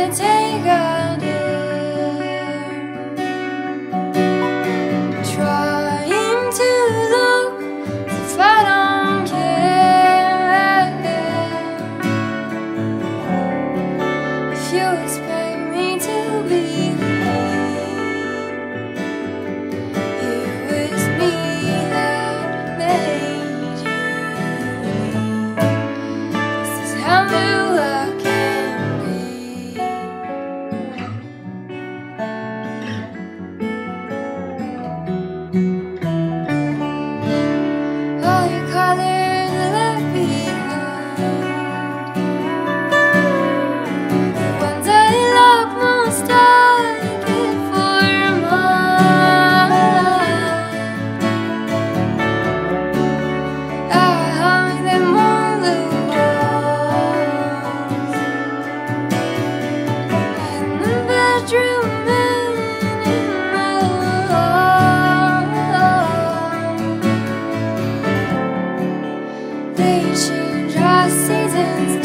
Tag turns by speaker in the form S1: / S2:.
S1: to take a trying to look as if I don't care. If you expect me to believe it was me that made you, this is how new I can be. All your colors are left behind, the ones I love most I get for mine. I hung them on the walls in the bedroom and in my hall. They change our seasons.